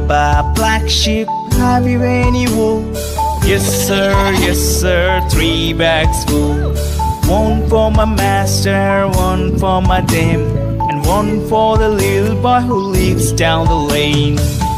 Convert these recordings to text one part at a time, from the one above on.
Baba, black sheep, have you any wool? Yes sir, 3 bags full. One for my master, one for my dame, and one for the little boy who lives down the lane.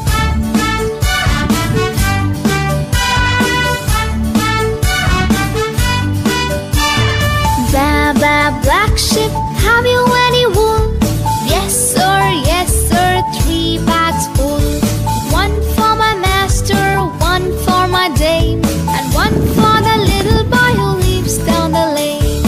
Baba, black sheep, have you any wool? Yes sir, 3 bags full. One for my master, one for my dame, and one for the little boy who lives down the lane.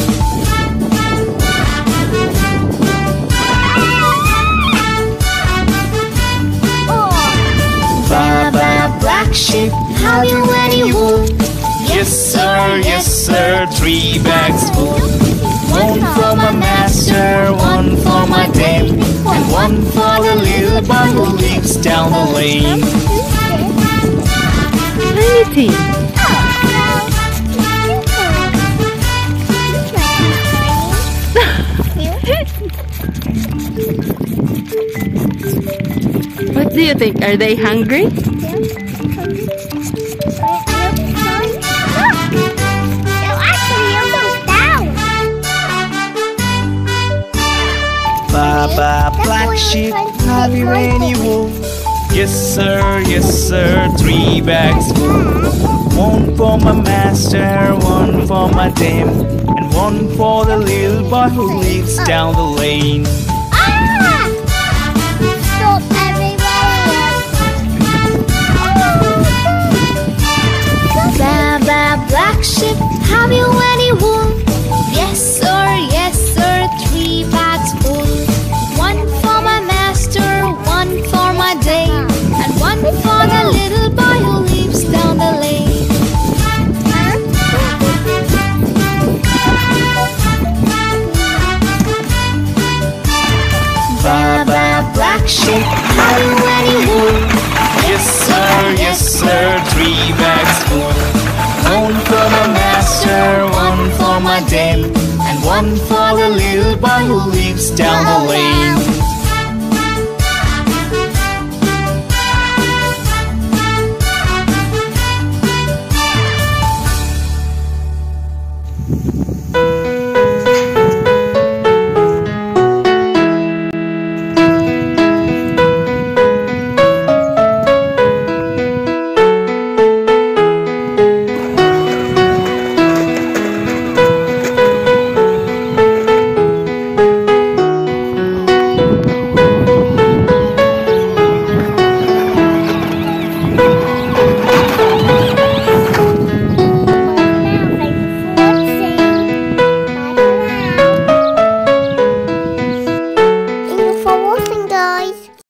Baba, black sheep, have you any wool? Yes sir, 3 bags full. One for my master, one for my dame, and one for the little boy who lives down the lane. Trinity. What do you think? Are they hungry? Baba, black sheep, have you any wool? Yes sir, 3 bags full. One for my master, one for my dame, and one for the little boy who lives down the lane. Stop, everybody! Baba, black sheep, have you any wool? Yes sir, 3 bags full. One for my master, one for my dame, and one for the little boy who lives down the lane. Baba, black sheep, have you any wool? Yes sir, 3 bags full. One for my master, one for my dame, and one for the little boy who lives down the lane.